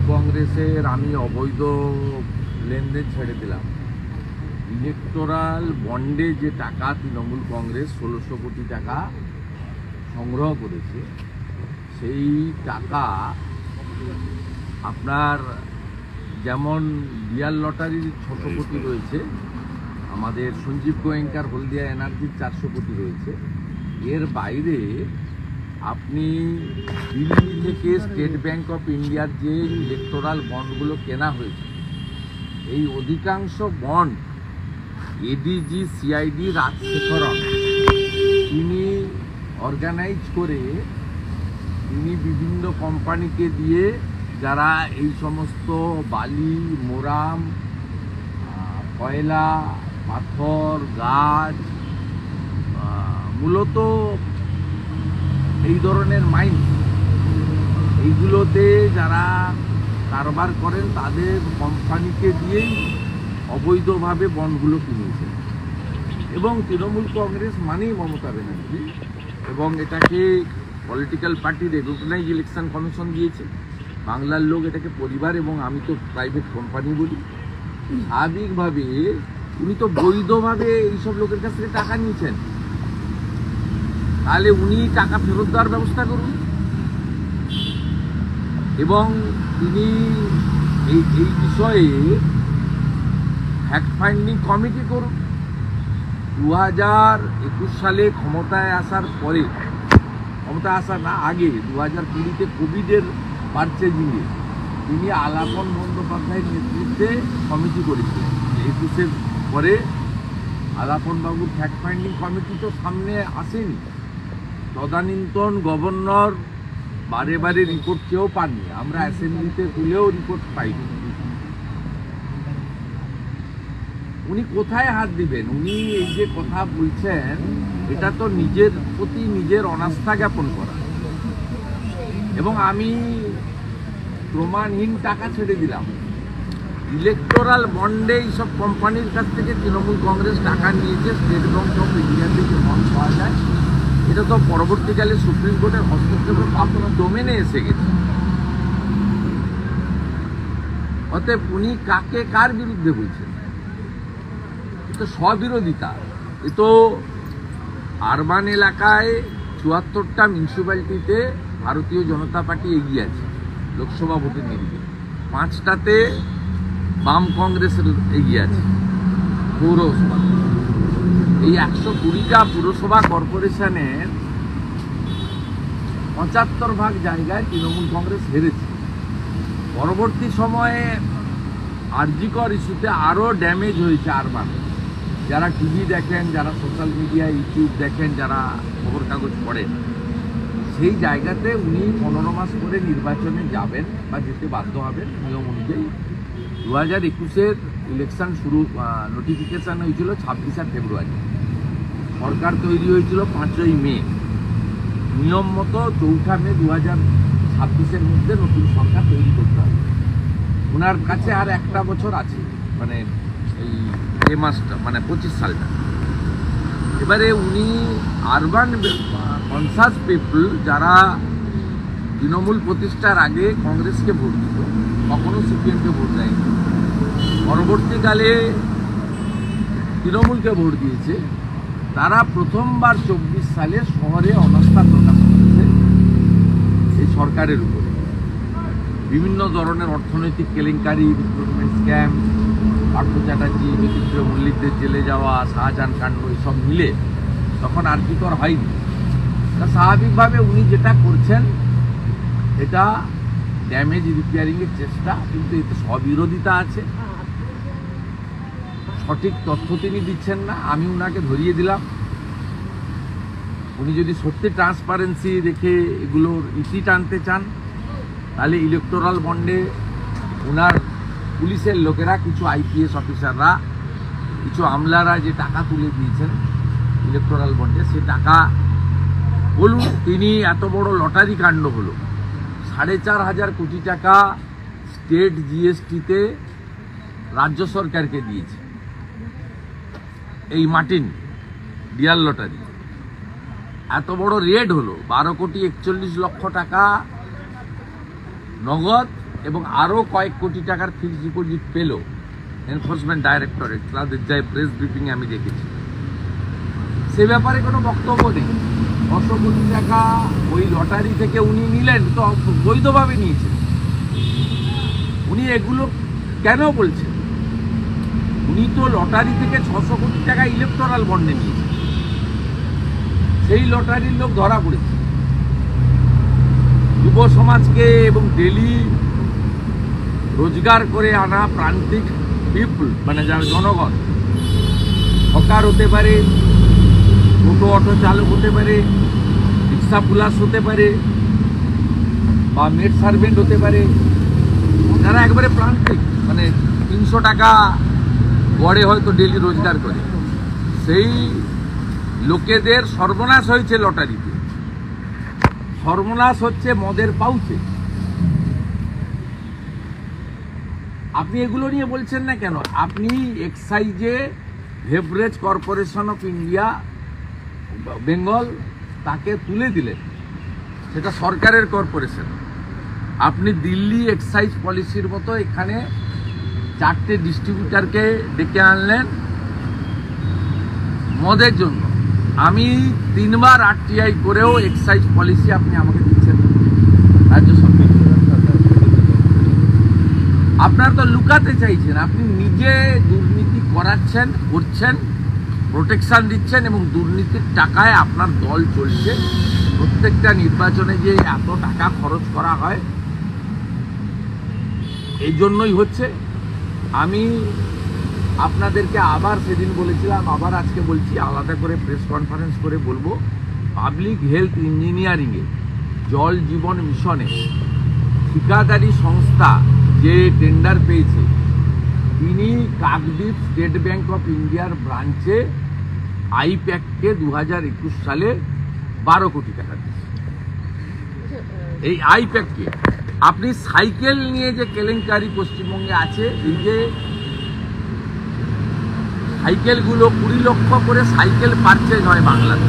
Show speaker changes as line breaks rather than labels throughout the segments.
কংগ্রেসের আমি অবৈধ লেনদেন ছেড়ে দিলাম। ইলেকটোরাল বন্ডে যে টাকা তৃণমূল কংগ্রেস 1600 কোটি টাকা সংগ্রহ করেছে, সেই টাকা আপনার যেমন ডিয়ার লটারির 600 কোটি রয়েছে, আমাদের সঞ্জীব গোয়েঙ্কার হলদিয়া এনার্জির 400 কোটি রয়েছে। এর বাইরে আপনি দিল্লি থেকে স্টেট ব্যাংক অফ ইন্ডিয়ার যে ইলেকটোরাল বন্ডগুলো কেনা হয়েছে, এই অধিকাংশ বন্ড এডিজি সিআইডি রাজশেখরন তিনি অর্গানাইজ করে তিনি বিভিন্ন কোম্পানিকে দিয়ে, যারা এই সমস্ত বালি, মোরাম, কয়লা, পাথর, গাছ, মূলত এই ধরনের মাইন, এইগুলোতে যারা কারবার করেন তাদের কোম্পানিকে দিয়েই অবৈধভাবে বন্ডগুলো কিনেছে। এবং তৃণমূল কংগ্রেস মানেই মমতা ব্যানার্জি, এবং এটাকে political party recognise election commission দিয়েছে। বাংলার লোক এটাকে পরিবার, এবং আমি তো প্রাইভেট কোম্পানি বলি। স্বাভাবিকভাবে উনি তো বৈধভাবে এইসব লোকের কাছ থেকে টাকা নিয়েছেন, তাহলে উনি টাকা ফেরত দেওয়ার ব্যবস্থা করুন, এবং তিনি এই বিষয়ে ফ্যাক্ট ফাইন্ডিং কমিটি করুন। 2021 সালে ক্ষমতায় আসার পরে, ক্ষমতায় আসার না আগে 2020-তে কোভিডের পারচেজিংয়ে তিনি আলাপন বন্দ্যোপাধ্যায়ের নেতৃত্বে কমিটি করেছিলেন। 21-এর পরে আলাপন বাবুর ফ্যাক্ট ফাইন্ডিং কমিটি তো সামনে আসেনি। তদানীন্তন গভর্নর বারে বারে রিপোর্ট কেউ পাননি, আমরা অ্যাসেম্বলিতে তুলেও রিপোর্ট পাইনি। উনি কোথায় হাত দিবেন? উনি এই যে কথা বলছেন, এটা তো নিজের প্রতি নিজের অনাস্থা জ্ঞাপন করা। এবং আমি প্রমাণহীন টাকা ছেড়ে দিলাম। ইলেকটোরাল বন্ডে এইসব কোম্পানির কাছ থেকে তৃণমূল কংগ্রেস টাকা নিয়েছে, স্টেট ব্যাংক অফ ইন্ডিয়া থেকে বন্ড পাওয়া যায়। এটা তো পরবর্তীকালে সুপ্রিম কোর্টের হস্তক্ষেপে পাবনা ডোমেনে এসে গেছে। অতএব উনি কাকে কার বিরুদ্ধে বলছেন? তো স্ববিরোধিতা। এ তো আরবান এলাকায় ৭৪টা মিউনিসিপ্যালিটিতে ভারতীয় জনতা পার্টি এগিয়ে আছে লোকসভা ভোটের নিরিখে, 5টাতে বাম কংগ্রেসের এগিয়ে আছে পৌরসভা। এই 120টা পুরসভা কর্পোরেশনের 75% জায়গায় তৃণমূল কংগ্রেস হেরেছে। পরবর্তী সময়ে আরজিকর ইস্যুতে আরও ড্যামেজ হয়েছে আরবান। যারা টিভি দেখেন, যারা সোশ্যাল মিডিয়া, ইউটিউব দেখেন, যারা খবর কাগজ পড়েন, সেই জায়গাতে উনি 15 মাস পরে নির্বাচনে যাবেন বা যেতে বাধ্য হবেন নিয়ম অনুযায়ী। 2021-এর ইলেকশন শুরু, নোটিফিকেশান হয়েছিল 26শে ফেব্রুয়ারি, সরকার তৈরি হয়েছিল 5ই মে। নিয়ম মতো 4 মে 2026-এর মধ্যে নতুন সরকার তৈরি করতে হবে। ওনার কাছে আর একটা বছর আছে, মানে এই মাসটা, মানে 25 সালটা। এবারে উনি আরবান কনসাস পিপল, যারা তৃণমূল প্রতিষ্ঠার আগে কংগ্রেসকে ভোট দিত, কখনো সিপিএমকে ভোট দেয়নি, পরবর্তীকালে তৃণমূলকে ভোট দিয়েছে, তারা প্রথমবার 24 সালে শহরে অনাস্থা প্রকাশ করেছে এই সরকারের উপরে। বিভিন্ন ধরনের অর্থনৈতিক কেলেঙ্কারি, রিক্রুটমেন্ট স্ক্যাম, পার্থ চ্যাটার্জি, বিচিত্র মল্লিকদের জেলে যাওয়া, শাহজাহান কাণ্ড, এসব মিলে তখন আরজিকর হয়নি। তা স্বাভাবিকভাবে উনি যেটা করছেন এটা ড্যামেজ রিপেয়ারিংয়ের চেষ্টা, কিন্তু এতে স্ববিরোধিতা আছে। সঠিক তথ্য তিনি দিচ্ছেন না, আমি উনাকে ধরিয়ে দিলাম। উনি যদি সত্যি ট্রান্সপারেন্সি রেখে এগুলোর ইতি টানতে চান, তাহলে ইলেকটোরাল বন্ডে ওনার পুলিশের লোকেরা, কিছু আইপিএস অফিসাররা, কিছু আমলারা যে টাকা তুলে দিয়েছেন ইলেকটোরাল বন্ডে, সে টাকা বলুন। তিনি এত বড় লটারি কাণ্ড হলো, 4,500 কোটি টাকা স্টেট জিএসটিতে রাজ্য সরকারকে দিয়েছে এই মার্টিন ডিয়ার লটারি। এত বড় রেড হলো, 12 কোটি 41 লক্ষ টাকা নগদ এবং আরও কয়েক কোটি টাকার ফিক্সড ডিপোজিট পেল এনফোর্সমেন্ট ডাইরেক্টরেট, তাদের যাই প্রেস ব্রিফিংয়ে আমি দেখেছি। সে ব্যাপারে কোনো বক্তব্য নেই। 600 কোটি টাকা ওই লটারি থেকে উনি নিলেন, তো বৈধভাবে নিয়েছেন। উনি এগুলো কেন বলছেন? উনি তো লটারি থেকে 600 কোটি টাকা ইলেকটোরাল বন্ডে নিয়েছেন। সেই লটারির লোক ধরা পড়েছে। যুব সমাজকে এবং ডেলি রোজগার করে আনা প্রান্তিক পিপল, মানে যারা জনগণ, হকার হতে পারে, টোটো অটো চালক হতে পারে, রিক্সা পুলাস হতে পারে, বা মেড সার্ভেন্ট হতে পারে, যারা একবারে প্রান্তিক, মানে 300 টাকা গড়ে হয়তো ডেলি রোজগার করে, সেই লোকেদের সর্বনাশ হয়েছে লটারিতে। সর্বনাশ হচ্ছে মদের পাউচে। আপনি এগুলো নিয়ে বলছেন না কেন? আপনি এক্সাইজে beverage corporation of India Bengal তাকে তুলে দিলেন, সেটা সরকারের কর্পোরেশন। আপনি দিল্লি এক্সাইজ পলিসির মতো এখানে 4টে ডিস্ট্রিবিউটারকে ডেকে আনলেন মদের জন্য। আমি 3বার RTI করেও এক্সাইজ পলিসি আপনি আমাকে দিচ্ছেন রাজ্য সরকার। আপনারা তো লুকাতে চাইছেন। আপনি নিজে দুর্নীতি করছেন, প্রোটেকশন দিচ্ছেন, এবং দুর্নীতির টাকায় আপনার দল চলছে। প্রত্যেকটা নির্বাচনে যে এত টাকা খরচ করা হয়, এই জন্যই হচ্ছে। আমি আপনাদেরকে আবার সেদিন বলেছিলাম, আবার আজকে বলছি, আলাদা করে প্রেস কনফারেন্স করে বলবো, পাবলিক হেলথ ইঞ্জিনিয়ারিংয়ে, জল জীবন মিশনে ঠিকাদারি সংস্থা যে টেন্ডার পেয়েছে, তিনি কাকদ্বীপ স্টেট ব্যাংক অফ ইন্ডিয়ার ব্রাঞ্চে আইপ্যাককে 2021 সালে 12 কোটি টাকা দিয়েছে। এই আইপ্যাককে আপনি সাইকেল নিয়ে যে কেলেঙ্কারি পশ্চিমবঙ্গে আছে, এই যে সাইকেলগুলো 20 লক্ষ করে সাইকেল পারচেজ হয় বাংলাতে,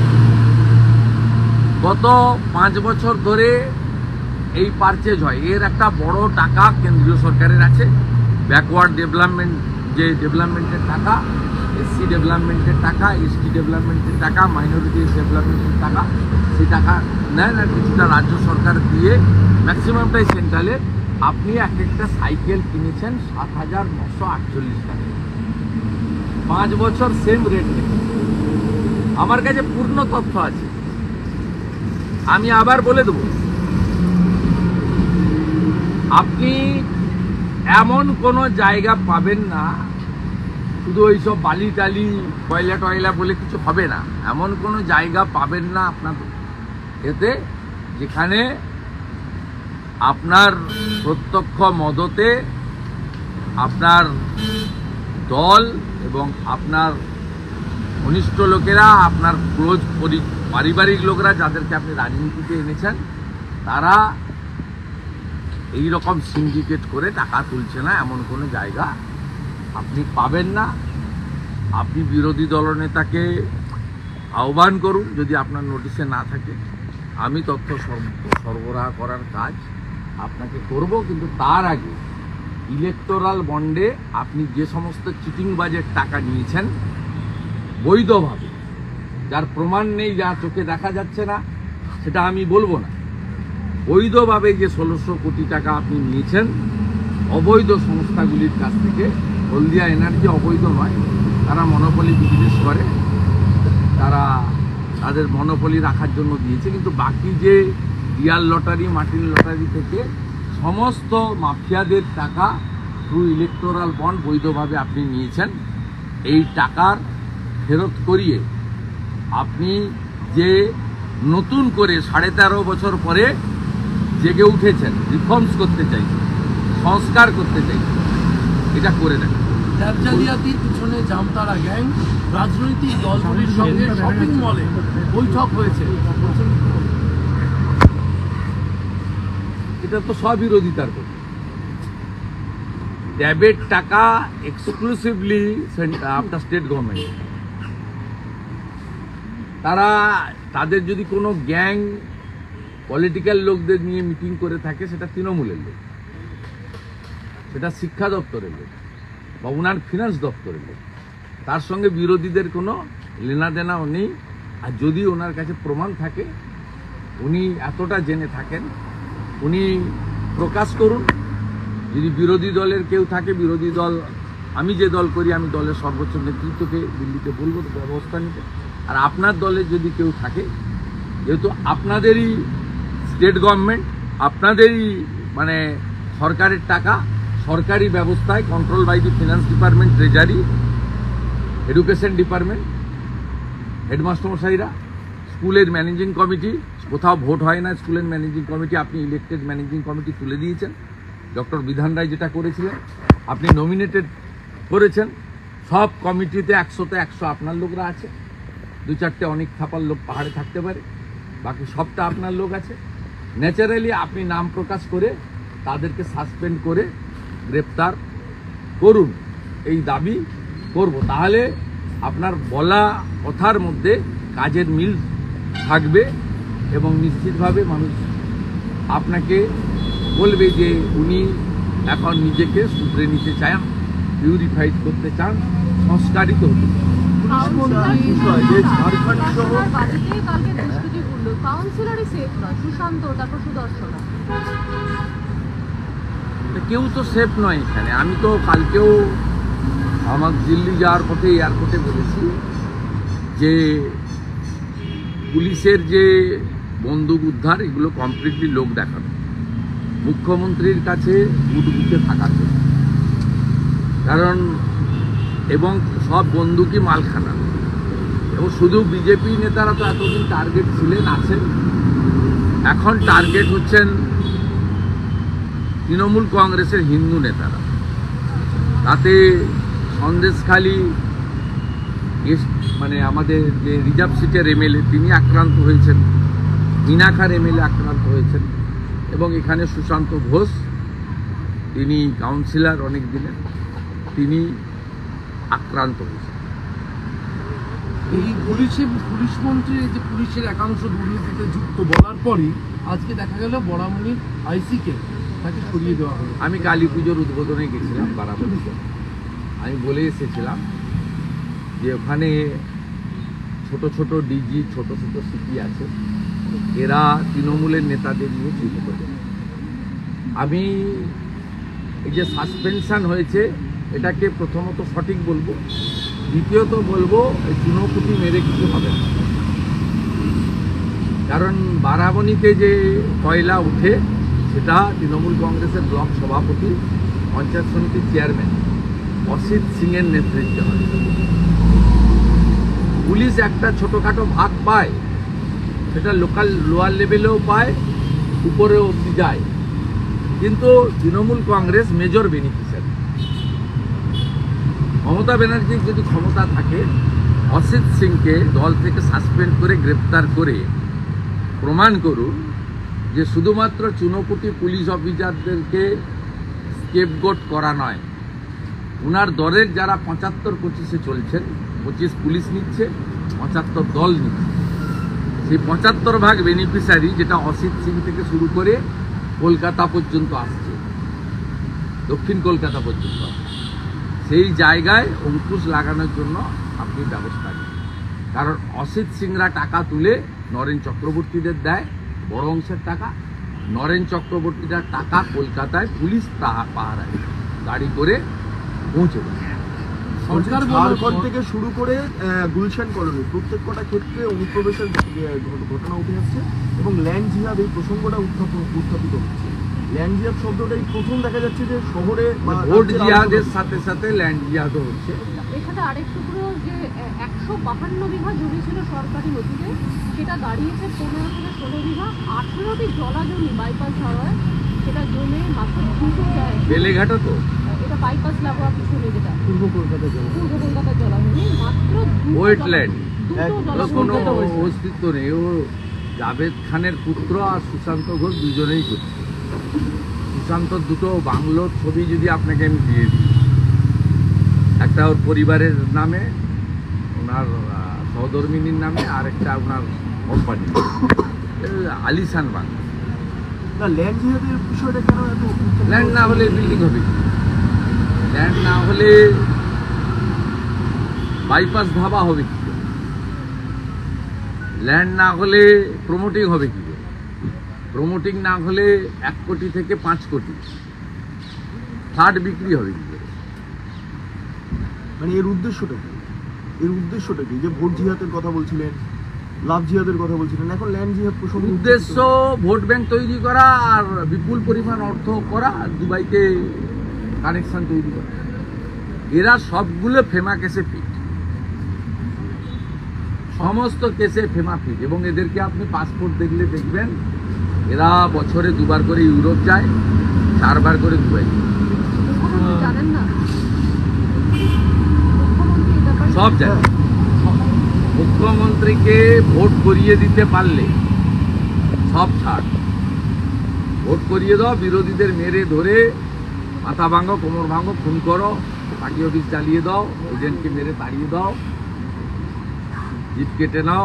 গত 5 বছর ধরে এই পারচেজ হয়। এর একটা বড় টাকা কেন্দ্রীয় সরকারের আছে। ব্যাকওয়ার্ড ডেভেলপমেন্ট, যে ডেভেলপমেন্টের টাকা, SC ডেভেলপমেন্টের টাকা, ST ডেভেলপমেন্টের টাকা, মাইনরিটি ডেভেলপমেন্টের টাকা, সেই টাকা নেন আর কিছুটা রাজ্য সরকার দিয়ে, ম্যাক্সিমামটাই সেন্ট্রালে। আপনি একটা সাইকেল কিনেছেন 7,948 টাকা, 5 বছর সেম রেট নেই। আমার কাছে পূর্ণ তথ্য আছে, আমি আবার বলে দেব। আপনি এমন কোনো জায়গা পাবেন না, শুধু ওইসব বালি টালি কয়লা টয়লা বলে কিছু হবে না, এমন কোনো জায়গা পাবেন না আপনার এতে যেখানে আপনার প্রত্যক্ষ মদতে আপনার দল এবং আপনার ঘনিষ্ঠ লোকেরা, আপনার ক্লোজ পারিবারিক লোকেরা, যাদেরকে আপনি রাজনীতিতে এনেছেন, তারা এই রকম সিন্ডিকেট করে টাকা তুলছে না, এমন কোনো জায়গা আপনি পাবেন না। আপনি বিরোধী দলনেতাকে আহ্বান করুন, যদি আপনার নোটিশে না থাকে। আমি তথ্য সরবরাহ করার কাজ আপনাকে করব, কিন্তু তার আগে ইলেকটোরাল বন্ডে আপনি যে সমস্ত চিটিংবাজের টাকা নিয়েছেন বৈধভাবে, যার প্রমাণ নেই, যা চোখে দেখা যাচ্ছে না, সেটা আমি বলবো না, বৈধভাবে যে 1600 কোটি টাকা আপনি নিয়েছেন অবৈধ সংস্থাগুলির কাছ থেকে। হলদিয়া এনার্জি অবৈধ নয়, তারা মনোপলি বিজনেস করে, তারা তাদের মনোপলি রাখার জন্য দিয়েছে। কিন্তু বাকি যে রিয়াল লটারি, মাটির লটারি থেকে সমস্ত মাফিয়াদের টাকা থ্রু ইলেকটোরাল বন্ড বৈধভাবে আপনি নিয়েছেন। এই টাকার ফেরত করিয়ে আপনি যে নতুন করে 13.5 বছর পরে জেগে উঠেছেন, রিফর্মস করতে চাইছেন, সংস্কার করতে চাইছেন, এটা করে দেন।
জালিয়াতির পিছনে জামতারা গ্যাং, রাজনৈতিক দলগুলির সঙ্গে শপিং মলে বৈঠক হয়েছে,
এটা তো স্ববিরোধিতার কথা। ট্যাবের টাকা এক্সক্লুসিভলি আপনার স্টেট গভর্নমেন্ট, তাদের যদি কোনো গ্যাং পলিটিক্যাল লোকদের নিয়ে মিটিং করে থাকে, সেটা তৃণমূলের লোক। সেটা শিক্ষা দপ্তরের লোক বা ওনার ফিনান্স দপ্তরের লোক, তার সঙ্গে বিরোধীদের কোনো লেনাদেনাও নেই। আর যদি ওনার কাছে প্রমাণ থাকে, উনি এতটা জেনে থাকেন, উনি প্রকাশ করুন। যদি বিরোধী দলের কেউ থাকে, বিরোধী দল, আমি যে দল করি, আমি দলের সর্বোচ্চ নেতৃত্বকে দিল্লিতে বলবো ব্যবস্থা নিতে। আর আপনার দলে যদি কেউ থাকে, যেহেতু আপনাদেরই স্টেট গভর্নমেন্ট, আপনাদেরই মানে সরকারের টাকা সরকারি ব্যবস্থায় control by the finance department, treasury, education department, headmaster মশাইরা, স্কুলের ম্যানেজিং কমিটি, কোথাও ভোট হয় না স্কুলের ম্যানেজিং কমিটি, আপনি ইলেক্টেড ম্যানেজিং কমিটি তুলে দিয়েছেন। ডক্টর বিধান রায় যেটা করেছিলেন, আপনি নমিনেটেড করেছেন। সব কমিটিতে 100তে 100 আপনার লোকরা আছে, 2-4টে অনেক থাপার লোক পাহাড়ে থাকতে পারে, বাকি সবটা আপনার লোক আছে। ন্যাচারালি আপনি নাম প্রকাশ করে তাদেরকে সাসপেন্ড করে গ্রেপ্তার করুন, এই দাবি করব। তাহলে আপনার বলা কথার মধ্যে কাজের মিল থাকবে এবং নিশ্চিতভাবে মানুষ আপনাকে বলবে যে উনি এখন নিজেকে শুধরে নিতে চান, পিউরিফাইড করতে চান, সংস্কারিত হতে চান। কেউ তো সেফ নয় এখানে। আমি তো কালকেও আমার দিল্লি যাওয়ার পথে এয়ারপোর্টে বলেছি যে পুলিশের যে বন্দুক উদ্ধার, এগুলো কমপ্লিটলি লোক দেখানো, মুখ্যমন্ত্রীর কাছে বুটবুকে থাকার জন্য। কারণ এবং সব বন্দুকই মালখানা, এবং শুধু বিজেপি নেতারা তো এতদিন টার্গেট ছিলেন, আছেন। এখন টার্গেট হচ্ছেন তৃণমূল কংগ্রেসের হিন্দু নেতারা। তাতে সন্দেশখালী মানে আমাদের যে রিজার্ভ সিটের এমএলএ, তিনি আক্রান্ত হয়েছেন, মিনাখার এমএলএ আক্রান্ত হয়েছেন, এবং এখানে সুশান্ত ঘোষ, তিনি কাউন্সিলর অনেক দিনের, তিনি আক্রান্ত হয়েছেন।
এই পুলিশ মন্ত্রীর যে পুলিশের একাংশ দুর্নীতিতে যুক্ত বলার পরই আজকে দেখা গেল বরামনির আইসিকে তাকে সরিয়ে দেওয়া হলো।
আমি কালী পুজোর উদ্বোধনে গেছিলাম বারাবণীতে, আমি বলে এসেছিলাম যে ওখানে ছোট ছোট ডিজি, ছোট ছোট সিপি আছে, এরা তৃণমূলের নেতাদের নিয়ে চুরি করে। আমি এই যে সাসপেনশন হয়েছে, এটাকে প্রথমত সঠিক বলবো, দ্বিতীয়ত বলবো এই চুনোপুটি মেরে কিছু হবে না। কারণ বারাবণীতে যে কয়লা উঠে, সেটা তৃণমূল কংগ্রেসের ব্লক সভাপতি, পঞ্চায়েত সমিতির চেয়ারম্যান অসিত সিংয়ের নেতৃত্বে হয়। পুলিশ একটা ছোটোখাটো ভাগ পায়, সেটা লোকাল লোয়ার লেভেলেও পায়, উপরেও অবধি যায়, কিন্তু Trinamool Congress major beneficiary. Mamata ব্যানার্জির যদি ক্ষমতা থাকে, অসিত সিংকে দল থেকে সাসপেন্ড করে গ্রেপ্তার করে প্রমাণ করুন যে শুধুমাত্র চুনোপুটি পুলিশ অফিসারদেরকে স্কেপগোট করা নয়, ওনার দলের যারা 75-25-এ চলছেন, 25 পুলিশ নিচ্ছে, 75 দল নিচ্ছে, সেই 75 বেনিফিশিয়ারি, যেটা অসিত সিং থেকে শুরু করে কলকাতা পর্যন্ত আসছে, দক্ষিণ কলকাতা পর্যন্ত আসছে, সেই জায়গায় অঙ্কুশ লাগানোর জন্য আপনি ব্যবস্থা নিন। কারণ অসিত সিংরা টাকা তুলে নরেন চক্রবর্তীদের দেয়, বড় অংশের টাকা। নরেন চক্রবর্তীদের টাকা কলকাতায় পুলিশ পাহারায় গাড়ি করে পৌঁছে দেয়।
সরকার ঝাড়খণ্ড থেকে শুরু করে গুলশান কলোনি প্রত্যেক কটা ক্ষেত্রে অনুপ্রবেশের ঘটনা উঠে আসছে, এবং ল্যান্ড জিহাদ এই প্রসঙ্গটা উত্থাপিত হচ্ছে। ল্যান্ড জিহাদ শব্দটাই প্রথম দেখা যাচ্ছে যে শহরে
ভোট জিহাদের সাথে সাথে ল্যান্ড জিহাদও হচ্ছে।
এখানে আরেকটু পুরো যে 152 বিঘা জমি ছিল সরকারি নথিতে, সেটা দাঁড়িয়েছে 15 থেকে 16 বিঘা। 18টি জলা জমি বাইপাস হাওয়ায়, সেটা জমে মাত্র 2 জায়গায়।
বেলেঘাটা তো
এটা বাইপাস লাগোয়া পিছনে, যেটা
পূর্ব কলকাতা জেলা,
পূর্ব কলকাতার জলাভূমি, মাত্র
ওয়েটল্যান্ড, কোনো
জলাভূমি।
অস্তিত্ব নেই। ও জাভেদ খানের পুত্র আর সুশান্ত ঘোষ দুজনেই করছে। সুশান্তর দুটো বাংলোর ছবি যদি আপনাকে আমি দিয়ে দিই, একটা ওর পরিবারের নামে, ওনার সহধর্মিনীর নামে, আর একটা ওনার কোম্পানি, আলিশান বাংলা।
না, ল্যান্ড জিহাদের বিষয়টা কেন এত
ল্যান্ড না হলে বিল্ডিং হবে কি? ল্যান্ড না হলে বাইপাস ধাবা হবে কি করে? ল্যান্ড না হলে প্রমোটিং হবে কি করে? প্রমোটিং না হলে 1 কোটি থেকে 5 কোটি ফ্ল্যাট বিক্রি হবে কি করে?
মানে এর উদ্দেশ্যটা কি? এর উদ্দেশ্যটা কি? যে ভোট জিহাদের কথা বলছিলেন, লাভ জিহাদের কথা বলছিলেন, এখন ল্যান্ড জিহাদ প্রসঙ্গ
উদ্দেশ্য ভোট ব্যাংক তৈরি করা আর বিপুল পরিমাণ অর্থ করা আর দুবাইতে কানেকশন তৈরি করা। এরা সবগুলো ফেমা কেসে ফিট, সমস্ত কেসে ফেমা ফিট। এবং এদেরকে আপনি পাসপোর্ট দেখলে দেখবেন এরা বছরে 2 বার করে ইউরোপ যায়, 4 বার করে দুবাই যায়।
মুখ্যমন্ত্রী জানেন না? মুখ্যমন্ত্রী এই ব্যাপারে
সব জায়গায় মুখ্যমন্ত্রীকে ভোট করিয়ে দিতে পারলে সব ছাড়। ভোট করিয়ে দাও, বিরোধীদের মেরে ধরে মাথা ভাঙো, কোমর ভাঙো, খুন করো, পার্টি অফিস চালিয়ে দাও, এজেন্টকে মেরে তাড়িয়ে দাও, জিপ কেটে নাও,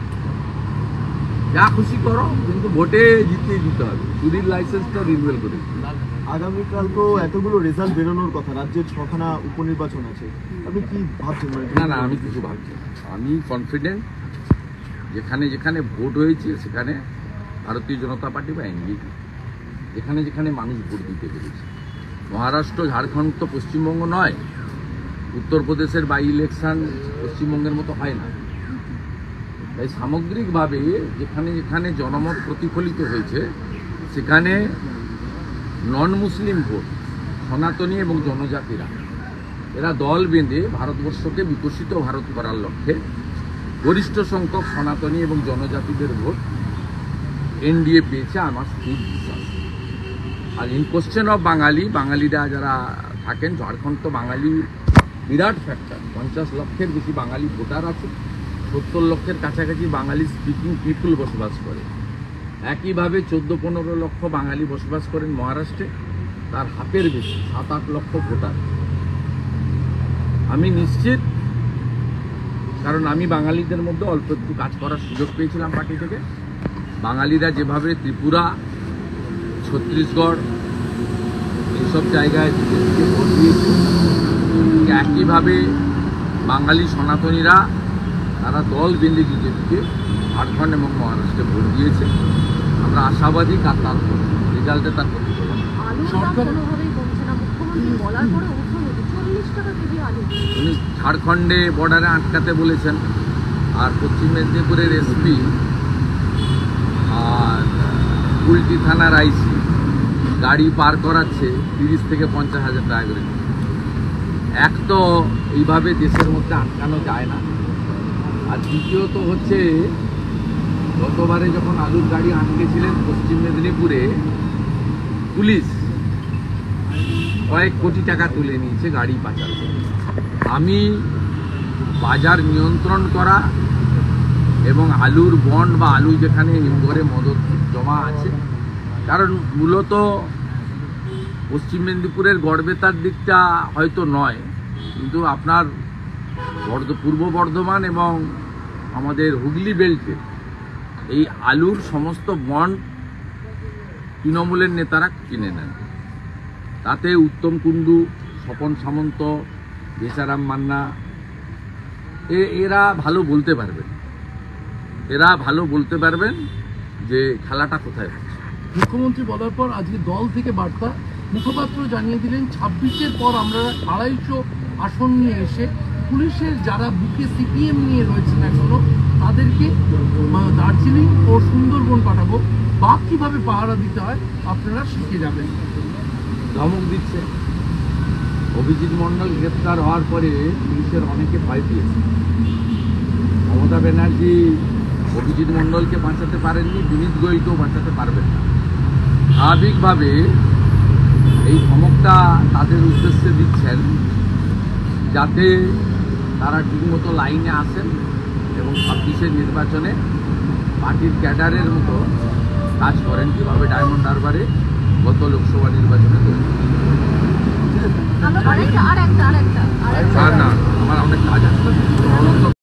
যা খুশি করো, কিন্তু ভোটে জিতিয়ে দিতে হবে। চুরির লাইসেন্সটা রিনিউয়াল করে দিতে হবে।
আগামীকাল তো এতগুলো রেজাল্ট বেরোনোর কথা, রাজ্যের 6খানা উপনির্বাচন আছে, আপনি কি ভাবছেন? মানে
না, আমি কিছু ভাবছি না। আমি কনফিডেন্ট, যেখানে যেখানে ভোট হয়েছে সেখানে ভারতীয় জনতা পার্টি বা এনডিএ, যেখানে যেখানে মানুষ ভোট দিতে পেরেছে। মহারাষ্ট্র, ঝাড়খণ্ড তো পশ্চিমবঙ্গ নয়, উত্তরপ্রদেশের বাই ইলেকশন পশ্চিমবঙ্গের মতো হয় না। তাই সামগ্রিকভাবে যেখানে যেখানে জনমত প্রতিফলিত হয়েছে সেখানে নন মুসলিম ভোট, সনাতনী এবং জনজাতিরা, এরা দল বেঁধে ভারতবর্ষকে বিকশিত ভারত করার লক্ষ্যে গরিষ্ঠ সংখ্যক সনাতনী এবং জনজাতিদের ভোট এনডিএ পেয়েছে, আমার খুব বিশ্বাস। আর ইন কোশ্চেন অফ বাঙালিরা যারা থাকেন, ঝাড়খণ্ড তো বাঙালি বিরাট ফ্যাক্টর, 50 লক্ষের বেশি বাঙালি ভোটার আছে, 70 লক্ষের কাছাকাছি বাঙালি স্পিকিং পিপুল বসবাস করে। একইভাবে 14-15 লক্ষ বাঙালি বসবাস করেন মহারাষ্ট্রে, তার হাতের বেশি 7-8 লক্ষ ভোটার। আমি নিশ্চিত, কারণ আমি বাঙালিদের মধ্যে অল্প একটু কাজ করার সুযোগ পেয়েছিলাম পার্টি থেকে। বাঙালিরা যেভাবে ত্রিপুরা, ছত্তিশগড় এইসব জায়গায় বিজেপিকে ভোট দিয়েছে, একইভাবে বাঙালি সনাতনীরা তারা দল বেঁধে বিজেপিকে ঝাড়খণ্ড এবং মহারাষ্ট্রে ভোট দিয়েছে। আমরা আশাবাদী তার রেজাল্টে তার প্রতিফলন।
আলুর দাম কোনোভাবেই কমছে না, মুখ্যমন্ত্রী বলার পরে ঊর্ধ্বগতি 40 টাকা কেজি আলু।
উনি ঝাড়খণ্ডে বর্ডারে আটকাতে বলেছেন, আর পশ্চিম মেদিনীপুরের এসপি আর কুলটি থানার আইসি গাড়ি পার করাচ্ছে 30 থেকে 50 হাজার টাকা করে। এক তো এইভাবে দেশের মধ্যে আটকানো যায় না, আর দ্বিতীয়ত হচ্ছে গতবারে যখন আলুর গাড়ি আটকেছিলেন পশ্চিম মেদিনীপুরে, পুলিশ কয়েক কোটি টাকা তুলে নিয়েছে গাড়ি পাচার করে। আমি বাজার নিয়ন্ত্রণ করা এবং আলুর বন্ড বা আলু যেখানে হিমঘরে মদত জমা আছে, কারণ মূলত পশ্চিম মেদিনীপুরের গড়বেতার দিকটা হয়তো নয়, কিন্তু আপনার পূর্ব বর্ধমান এবং আমাদের হুগলি বেল্টে এই আলুর সমস্ত বন্ড তৃণমূলের নেতারা কিনে নেন। তাতে উত্তম কুণ্ডু, স্বপন সামন্ত, বেচারাম মান্না এরা ভালো বলতে পারবেন, যে খেলাটা কোথায় হচ্ছে।
মুখ্যমন্ত্রী বলার পর আজকে দল থেকে বার্তা, মুখপাত্র জানিয়ে দিলেন 26-এর পর আমরা 250 আসন নিয়ে এসে পুলিশের যারা বুকে সিপিএম নিয়ে রয়েছেন এখনো, তাদেরকে দার্জিলিং ও সুন্দরবন পাঠাবো, বা কিভাবে পাহারা দিতে হয় আপনারা শিখে যাবেন।
ধমক দিচ্ছে। অভিজিৎ মণ্ডল গ্রেপ্তার হওয়ার পরে পুলিশের অনেকে ভয় পেয়েছে। মমতা ব্যানার্জি অভিজিৎ মণ্ডলকে বাঁচাতে পারেননি, বিনীত গোয়েলকেও বাঁচাতে পারবেন না। স্বাভাবিকভাবে এই ধমকটা তাদের উদ্দেশ্যে দিচ্ছেন, যাতে তারা ঠিকমতো লাইনে আসেন এবং 26-এর নির্বাচনে পার্টির ক্যাডারের মতো কাজ করেন, কীভাবে ডায়মন্ড হারবারে গত লোকসভা নির্বাচনে তৈরি।
আরেকটা
না, আমার অনেক কাজ আছে।